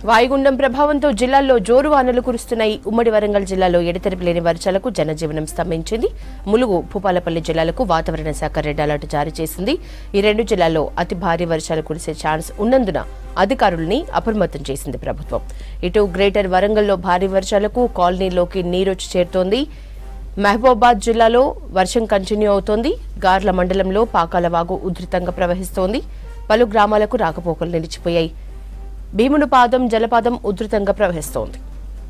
వాయుగుండం ప్రభావంతో జిల్లాల్లో జోరు వానలు కురుస్తున్నాయి. ఉమ్మడి వరంగల్ జిల్లాలో ఎడతెరిపి లేని వర్షాలకు జనజీవనం స్తంభించింది. ములుగు, భూపాలపల్లి జిల్లాలకు వాతావరణ శాఖ రెడ్ అలర్ట్ జారీ చేసింది. ఈ రెండు జిల్లాల్లో అతి భారీ వర్షాలు కురిసే ఛాన్స్ ఉన్నందున అధికారుల్ని అప్రమత్తం చేసింది ప్రభుత్వం. ఇటు గ్రేటర్ వరంగల్లో భారీ వర్షాలకు కాలనీలోకి నీరొచ్చి చేరుతోంది. మహబూబాబాద్ జిల్లాలో వర్షం కంటిన్యూ అవుతోంది. గార్ల మండలంలో పాకాలవాగు ఉధృతంగా ప్రవహిస్తోంది. పలు గ్రామాలకు రాకపోకలు నిలిచిపోయాయి. భీమునిపాదం జలపాతం ఉధృతంగా ప్రవహిస్తోంది.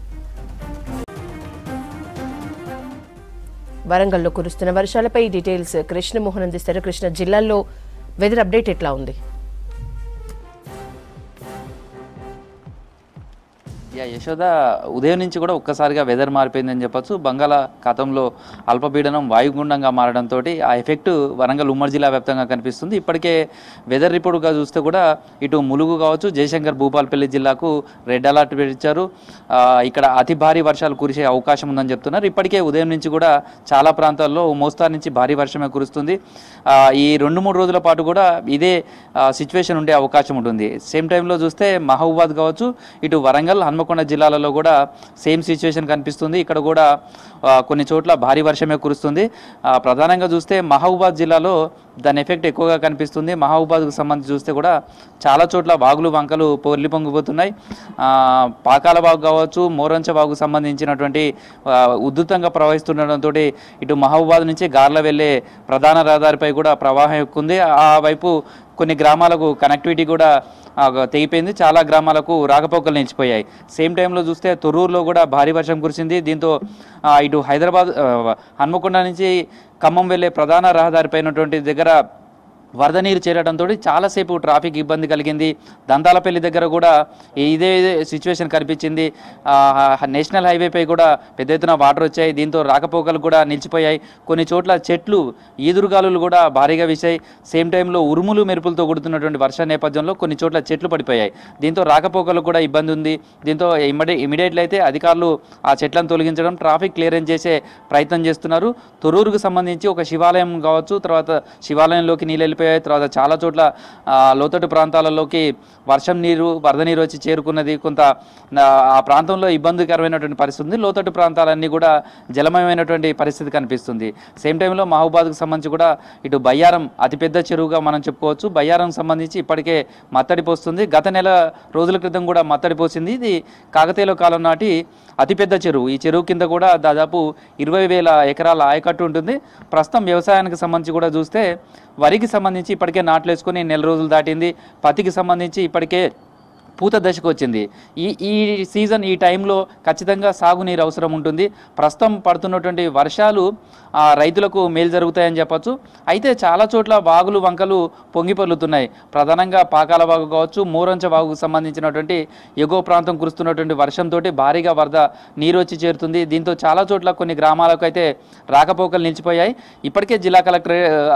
వరంగల్లో కురుస్తున్న వర్షాలపై డీటెయిల్స్ కృష్ణమోహన్ అందిస్తారు. కృష్ణ, జిల్లాల్లో వెదర్ అప్డేట్ ఎట్లా ఉంది? యశోద, ఉదయం నుంచి కూడా ఒక్కసారిగా వెదర్ మారిపోయిందని చెప్పొచ్చు. బంగాళాఖాతంలో అల్పపీడనం వాయుగుండంగా మారడంతో ఆ ఎఫెక్ట్ వరంగల్ ఉమ్మడి జిల్లా వ్యాప్తంగా కనిపిస్తుంది. ఇప్పటికే వెదర్ రిపోర్ట్గా చూస్తే కూడా ఇటు ములుగు కావచ్చు, జయశంకర్, భూపాలపల్లి జిల్లాకు రెడ్ అలర్ట్ ఇచ్చారు. ఇక్కడ అతి భారీ వర్షాలు కురిసే అవకాశం ఉందని చెప్తున్నారు. ఇప్పటికే ఉదయం నుంచి కూడా చాలా ప్రాంతాల్లో మోస్తారు నుంచి భారీ వర్షమే కురుస్తుంది. ఈ 2-3 రోజుల పాటు కూడా ఇదే సిచ్యువేషన్ ఉండే అవకాశం ఉంటుంది. సేమ్ టైంలో చూస్తే మహబూబాద్ కావచ్చు, ఇటు వరంగల్, హన్మకొండ జిల్లాలలో కూడా సేమ్ సిచ్యువేషన్ కనిపిస్తుంది. ఇక్కడ కూడా కొన్ని చోట్ల భారీ వర్షమే కురుస్తుంది. ప్రధానంగా చూస్తే మహబూబాద్ జిల్లాలో దాని ఎఫెక్ట్ ఎక్కువగా కనిపిస్తుంది. మహబూబాద్కు సంబంధించి చూస్తే కూడా చాలా చోట్ల వాగులు, వంకలు పొర్లి పొంగిపోతున్నాయి. పాకాల వాగు కావచ్చు, మోరంచ వాగుకు సంబంధించినటువంటి ఉధృతంగా ప్రవహిస్తుండటంతో ఇటు మహబూబాద్ నుంచి గార్ల వెళ్ళే ప్రధాన రహదారిపై కూడా ప్రవాహం ఎక్కువ ఉంది. ఆ వైపు కొన్ని గ్రామాలకు కనెక్టివిటీ కూడా తెగిపోయింది. చాలా గ్రామాలకు రాకపోకలు నిలిచిపోయాయి. సేమ్ టైంలో చూస్తే తొర్రూరులో కూడా భారీ వర్షం కురిసింది. దీంతో ఇటు హైదరాబాద్, హన్మకొండ నుంచి ఖమ్మం వెళ్ళే ప్రధాన రహదారిపైనటువంటి దగ్గర వరద నీరు చేరడంతో చాలాసేపు ట్రాఫిక్ ఇబ్బంది కలిగింది. దంతాలపల్లి దగ్గర కూడా ఇదే సిచ్యువేషన్ కనిపించింది. నేషనల్ హైవేపై కూడా పెద్ద ఎత్తున వాటర్ వచ్చాయి. దీంతో రాకపోకలు కూడా నిలిచిపోయాయి. కొన్ని చోట్ల చెట్లు, ఈదురుగాలులు కూడా భారీగా వీశాయి. సేమ్ టైంలో ఉరుములు, మెరుపులతో కొడుతున్నటువంటి వర్ష నేపథ్యంలో కొన్ని చోట్ల చెట్లు పడిపోయాయి. దీంతో రాకపోకలు కూడా ఇబ్బంది ఉంది. దీంతో ఇమీడియట్లీ అయితే అధికారులు ఆ చెట్లను తొలగించడం, ట్రాఫిక్ క్లియరెన్స్ చేసే ప్రయత్నం చేస్తున్నారు. తొర్రూరుకు సంబంధించి ఒక శివాలయం కావచ్చు, తర్వాత శివాలయంలోకి నీళ్ళు తర్వాత చాలా చోట్ల లోతట్టు ప్రాంతాలలోకి వర్షం నీరు, వరద నీరు వచ్చి చేరుకున్నది. కొంత ఆ ప్రాంతంలో ఇబ్బందికరమైనటువంటి పరిస్థితి ఉంది. లోతట్టు ప్రాంతాలన్నీ కూడా జలమయమైనటువంటి పరిస్థితి కనిపిస్తుంది. సేమ్ టైంలో మహబూబాద్కు సంబంధించి కూడా ఇటు బయ్యారం అతిపెద్ద చెరువుగా మనం చెప్పుకోవచ్చు. బయ్యారం సంబంధించి ఇప్పటికే మత్తడి పోస్తుంది. గత నెల రోజుల క్రితం కూడా మత్తడి పోసింది. ఇది కాకతీయుల కాలం నాటి అతిపెద్ద చెరువు. ఈ చెరువు కింద కూడా దాదాపు 20,000 ఎకరాల ఆయకట్టు ఉంటుంది. ప్రస్తుతం వ్యవసాయానికి సంబంధించి కూడా చూస్తే వరికి సంబంధించి ఇప్పటికే నాట్లు వేసుకొని నెల రోజులు దాటింది. పత్తికి సంబంధించి ఇప్పటికే పూత దశకు వచ్చింది. ఈ సీజన్, ఈ టైంలో ఖచ్చితంగా సాగునీరు అవసరం ఉంటుంది. ప్రస్తుతం పడుతున్నటువంటి వర్షాలు రైతులకు మేలు జరుగుతాయని చెప్పచ్చు. అయితే చాలా చోట్ల వాగులు, వంకలు పొంగి పొర్లుతున్నాయి. ప్రధానంగా పాకాల వాగు కావచ్చు, మోరంచ వాగుకు సంబంధించినటువంటి ఎగువ ప్రాంతం కురుస్తున్నటువంటి వర్షంతో భారీగా వరద నీరు వచ్చి చేరుతుంది. దీంతో చాలా చోట్ల కొన్ని గ్రామాలకు అయితే రాకపోకలు నిలిచిపోయాయి. ఇప్పటికే జిల్లా కలెక్టర్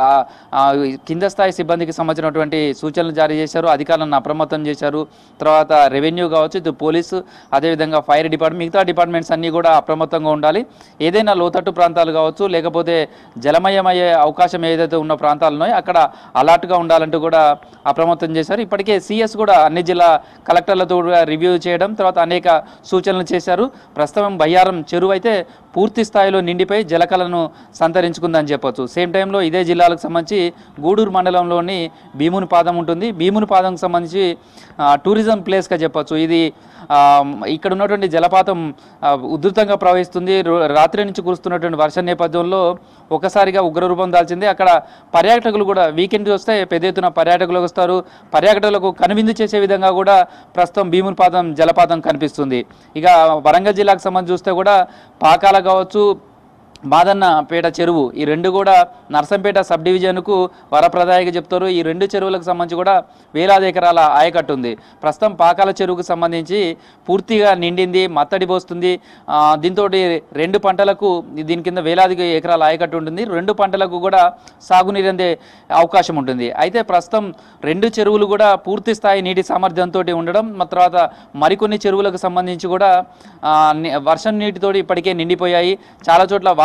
కింద స్థాయి సిబ్బందికి సంబంధించినటువంటి సూచనలు జారీ చేశారు. అధికారులను అప్రమత్తం చేశారు. తర్వాత రెవెన్యూ కావచ్చు, ఇటు పోలీసు, అదేవిధంగా ఫైర్ డిపార్ట్మెంట్, మిగతా డిపార్ట్మెంట్స్ అన్నీ కూడా అప్రమత్తంగా ఉండాలి. ఏదైనా లోతట్టు ప్రాంతాలు కావచ్చు, లేకపోతే జలమయమయ్యే అవకాశం ఏదైతే ఉన్న ప్రాంతాలు ఉన్నాయో అక్కడ అలర్ట్గా ఉండాలంటూ కూడా అప్రమత్తం చేశారు. ఇప్పటికే సిఎస్ కూడా అన్ని జిల్లా కలెక్టర్లతో రివ్యూ చేయడం, తర్వాత అనేక సూచనలు చేశారు. ప్రస్తుతం బయ్యారం చెరువు అయితే పూర్తి స్థాయిలో నిండిపోయి జలకలను సంతరించుకుందని చెప్పొచ్చు. సేమ్ టైంలో ఇదే జిల్లాలకు సంబంధించి గూడూరు మండలంలోని భీమునిపాదం ఉంటుంది. భీమునిపాదంకు సంబంధించి టూరిజం ప్లేస్గా చెప్పొచ్చు. ఇది ఇక్కడ ఉన్నటువంటి జలపాతం ఉధృతంగా ప్రవహిస్తుంది. రాత్రి నుంచి కురుస్తున్నటువంటి వర్ష నేపథ్యంలో ఒకసారిగా ఉగ్రరూపం దాల్చింది. అక్కడ పర్యాటకులు కూడా వీకెండ్ వస్తే పెద్ద ఎత్తున పర్యాటకులు వస్తారు. పర్యాటకులకు కనువిందు చేసే విధంగా కూడా ప్రస్తుతం భీమునిపాదం జలపాతం కనిపిస్తుంది. ఇక వరంగల్ జిల్లాకు సంబంధించి చూస్తే కూడా పాకాల కావచ్చు, మాదన్నపేట చెరువు, ఈ రెండు కూడా నర్సంపేట సబ్ డివిజన్కు వరప్రదాయిగా చెప్తారు. ఈ రెండు చెరువులకు సంబంధించి కూడా వేలాది ఎకరాల ఆయకట్టు ఉంది. ప్రస్తుతం పాకాల చెరువుకు సంబంధించి పూర్తిగా నిండింది, మత్తడి పోస్తుంది. దీంతో రెండు పంటలకు దీని కింద వేలాది ఎకరాల ఆయకట్టు ఉంటుంది. రెండు పంటలకు కూడా సాగునీరు అందే అవకాశం ఉంటుంది. అయితే ప్రస్తుతం రెండు చెరువులు కూడా పూర్తి స్థాయి నీటి సామర్థ్యంతో ఉండడం, తర్వాత మరికొన్ని చెరువులకు సంబంధించి కూడా వర్షం నీటితోటి ఇప్పటికే నిండిపోయాయి. చాలా చోట్ల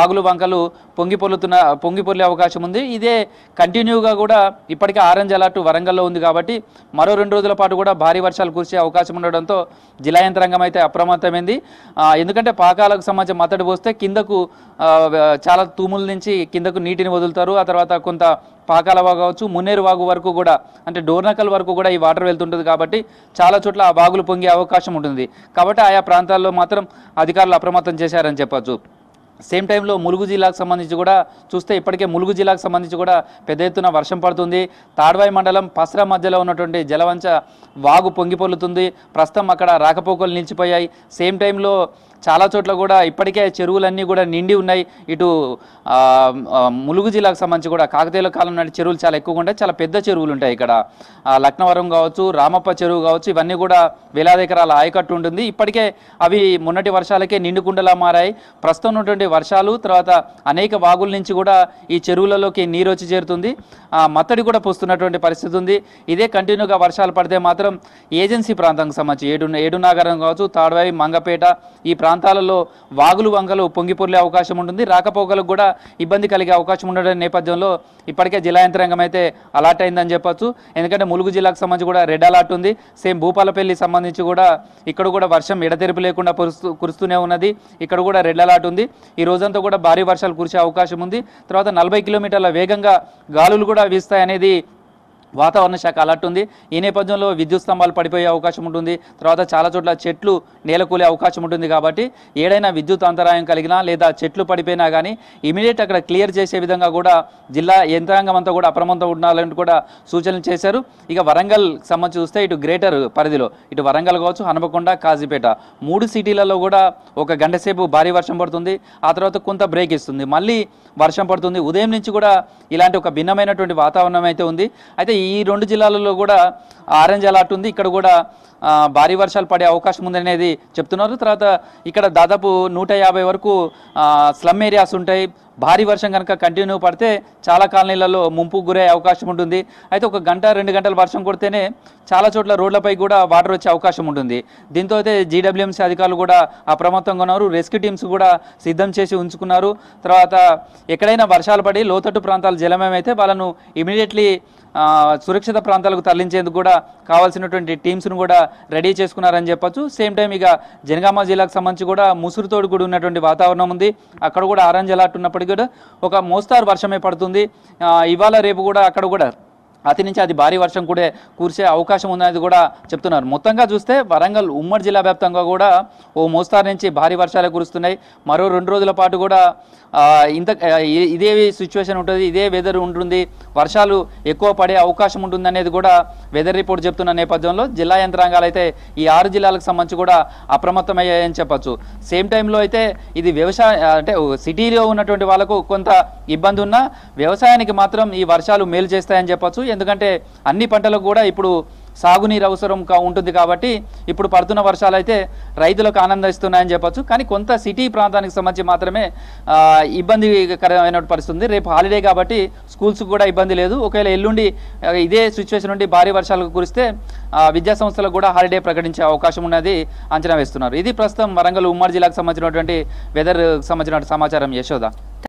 వాగులు వంకలు పొంగిపొర్లే అవకాశం ఉంది. ఇదే కంటిన్యూగా కూడా ఇప్పటికే ఆరెంజ్ అలర్ట్ వరంగల్లో ఉంది కాబట్టి మరో 2 రోజుల పాటు కూడా భారీ వర్షాలు కురిసే అవకాశం ఉండడంతో జిల్లా యంత్రాంగం అయితే అప్రమత్తమైంది. ఎందుకంటే పాకాలకు సంబంధించి మత్తడి పోస్తే కిందకు చాలా తూముల నుంచి కిందకు నీటిని వదులుతారు. ఆ తర్వాత కొంత పాకాల వాగు కావచ్చు, మున్నేరు వాగు వరకు కూడా అంటే డోర్నకల్ వరకు కూడా ఈ వాటర్ వెళ్తుంటుంది కాబట్టి చాలా చోట్ల ఆ వాగులు పొంగే అవకాశం ఉంటుంది. కాబట్టి ఆయా ప్రాంతాల్లో మాత్రం అధికారులు అప్రమత్తం చేశారని చెప్పొచ్చు. సేమ్ టైంలో ములుగు జిల్లాకు సంబంధించి కూడా చూస్తే ఇప్పటికే ములుగు జిల్లాకు సంబంధించి కూడా పెద్ద ఎత్తున వర్షం పడుతుంది. తాడ్వాయి మండలం పసరా మధ్యలో ఉన్నటువంటి జలవంచ వాగు పొంగిపొర్లుతుంది. ప్రస్తుతం అక్కడ రాకపోకలు నిలిచిపోయాయి. సేమ్ టైంలో చాలా చోట్ల కూడా ఇప్పటికే చెరువులన్నీ కూడా నిండి ఉన్నాయి. ఇటు ములుగు జిల్లాకు సంబంధించి కూడా కాకతీయుల కాలం నాటి చెరువులు చాలా ఎక్కువగా ఉంటాయి. చాలా పెద్ద చెరువులు ఉంటాయి ఇక్కడ. లక్నవరం కావచ్చు, రామప్ప చెరువు కావచ్చు, ఇవన్నీ కూడా వేలాది ఎకరాల ఆయకట్టు ఉంటుంది. ఇప్పటికే అవి మొన్నటి వర్షాలకే నిండుకుండలా మారాయి. ప్రస్తుతం ఉన్నటువంటి వర్షాలు తర్వాత అనేక వాగుల నుంచి కూడా ఈ చెరువులలోకి నీరు వచ్చి చేరుతుంది. మత్తడి కూడా పోస్తున్నటువంటి పరిస్థితి ఉంది. ఇదే కంటిన్యూగా వర్షాలు పడితే మాత్రం ఏజెన్సీ ప్రాంతానికి సంబంధించి ఏడునాగరం కావచ్చు, తాడ్వాయి, మంగపేట ఈ ప్రాంతాలలో వాగులు వంకలు పొంగిపొర్లే అవకాశం ఉంటుంది. రాకపోకలకు కూడా ఇబ్బంది కలిగే అవకాశం ఉండడం నేపథ్యంలో ఇప్పటికే జిల్లా యంత్రాంగం అయితే అలర్ట్ అయిందని చెప్పొచ్చు. ఎందుకంటే ములుగు జిల్లాకు సంబంధించి కూడా రెడ్ అలర్ట్ ఉంది. సేమ్ భూపాలపల్లి సంబంధించి కూడా ఇక్కడ కూడా వర్షం ఎడతెరిపి లేకుండా కురుస్తూనే ఉన్నది. ఇక్కడ కూడా రెడ్ అలర్ట్ ఉంది. ఈ రోజంతా కూడా భారీ వర్షాలు కురిసే అవకాశం ఉంది. తర్వాత 40 కిలోమీటర్ల వేగంగా గాలులు కూడా వీస్తాయనేది వాతావరణ శాఖ అలర్ట్ ఉంది. ఈ నేపథ్యంలో విద్యుత్ స్తంభాలు పడిపోయే అవకాశం ఉంటుంది. తర్వాత చాలా చోట్ల చెట్లు నేలకూలే అవకాశం ఉంటుంది. కాబట్టి ఏడైనా విద్యుత్ అంతరాయం కలిగినా లేదా చెట్లు పడిపోయినా కానీ ఇమీడియట్ అక్కడ క్లియర్ చేసే విధంగా కూడా జిల్లా యంత్రాంగం అంతా కూడా అప్రమత్తం ఉండాలని కూడా సూచనలు చేశారు. ఇక వరంగల్ సంబంధించి చూస్తే ఇటు గ్రేటర్ పరిధిలో ఇటు వరంగల్ కావచ్చు, హనుమకొండ, కాజీపేట 3 సిటీలలో కూడా 1 గంట సేపు భారీ వర్షం పడుతుంది. ఆ తర్వాత కొంత బ్రేక్ ఇస్తుంది, మళ్ళీ వర్షం పడుతుంది. ఉదయం నుంచి కూడా ఇలాంటి ఒక భిన్నమైనటువంటి వాతావరణం అయితే ఉంది. అయితే ఈ 2 జిల్లాలలో కూడా ఆరెంజ్ అలర్ట్ ఉంది. ఇక్కడ కూడా భారీ వర్షాలు పడే అవకాశం ఉందనేది చెప్తున్నారు. తర్వాత ఇక్కడ దాదాపు 150 వరకు స్లమ్ ఏరియాస్ ఉంటాయి. భారీ వర్షం కనుక కంటిన్యూ పడితే చాలా కాలనీలలో ముంపుకు గురే అవకాశం ఉంటుంది. అయితే 1 గంట 2 గంటల వర్షం కొడితేనే చాలా చోట్ల రోడ్లపై కూడా వాటర్ వచ్చే అవకాశం ఉంటుంది. దీంతో అయితే జీడబ్ల్యూఎంసీ అధికారులు కూడా అప్రమత్తంగా ఉన్నారు. రెస్క్యూ టీమ్స్ కూడా సిద్ధం చేసి ఉంచుకున్నారు. తర్వాత ఎక్కడైనా వర్షాలు పడి లోతట్టు ప్రాంతాలు జలమయమైతే వాళ్ళను ఇమీడియట్లీ సురక్షిత ప్రాంతాలకు తరలించేందుకు కూడా కావాల్సినటువంటి టీమ్స్ను కూడా రెడీ చేసుకున్నారని చెప్పొచ్చు. సేమ్ టైం ఇక జనగామ జిల్లాకు సంబంధించి కూడా ముసురుతోడు కూడా ఉన్నటువంటి వాతావరణం ఉంది. అక్కడ కూడా ఆరెంజ్ అలర్ట్ ఉన్నప్పటికీ కూడా ఒక మోస్తారు వర్షమే పడుతుంది. ఇవాళ రేపు కూడా అక్కడ కూడా అతి నుంచి అది భారీ వర్షం కూడా కురిసే అవకాశం ఉందనేది కూడా చెప్తున్నారు. మొత్తంగా చూస్తే వరంగల్ ఉమ్మడి జిల్లా వ్యాప్తంగా కూడా ఓ మోస్తారు నుంచి భారీ వర్షాలు కురుస్తున్నాయి. మరో 2 రోజుల పాటు కూడా ఇదే సిచ్యువేషన్ ఉంటుంది, ఇదే వెదర్ ఉంటుంది. వర్షాలు ఎక్కువ పడే అవకాశం ఉంటుంది అనేది కూడా వెదర్ రిపోర్ట్ చెప్తున్న నేపథ్యంలో జిల్లా యంత్రాంగాలు అయితే ఈ 6 జిల్లాలకు సంబంధించి కూడా అప్రమత్తమయ్యాయని చెప్పచ్చు. సేమ్ టైంలో అయితే ఇది అంటే సిటీలో ఉన్నటువంటి వాళ్ళకు కొంత ఇబ్బంది ఉన్నా వ్యవసాయానికి మాత్రం ఈ వర్షాలు మేలు చేస్తాయని చెప్పచ్చు. ఎందుకంటే అన్ని పంటలకు కూడా ఇప్పుడు సాగునీరు అవసరం ఉంటుంది కాబట్టి ఇప్పుడు పడుతున్న వర్షాలు అయితే రైతులకు ఆనందిస్తున్నాయని చెప్పొచ్చు. కానీ కొంత సిటీ ప్రాంతానికి సంబంధించి మాత్రమే ఇబ్బందికరమైన పరిస్థితి ఉంది. రేపు హాలిడే కాబట్టి స్కూల్స్ కూడా ఇబ్బంది లేదు. ఒకవేళ ఎల్లుండి ఇదే సిచ్యువేషన్ నుండి భారీ వర్షాలు కురిస్తే విద్యా సంస్థలకు కూడా హాలిడే ప్రకటించే అవకాశం ఉన్నది అంచనా వేస్తున్నారు. ఇది ప్రస్తుతం వరంగల్ ఉమ్మడి జిల్లాకు సంబంధించినటువంటి వెదర్ సంబంధించిన సమాచారం. యశోద.